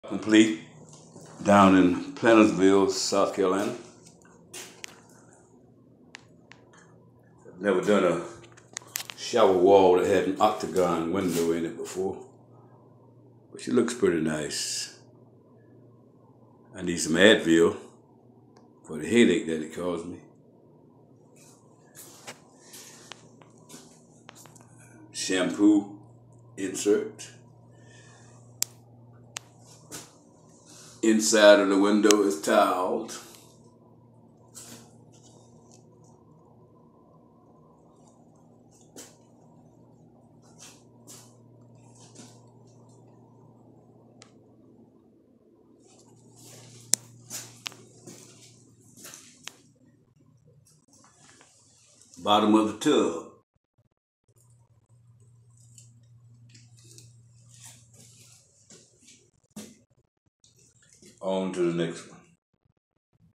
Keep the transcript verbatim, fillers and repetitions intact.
Complete down in Plantersville, South Carolina. I've never done a shower wall that had an octagon window in it before, but she looks pretty nice. I need some Advil for the headache that it caused me. Shampoo insert. Inside of the window is tiled. Bottom of the tub. On to the next one.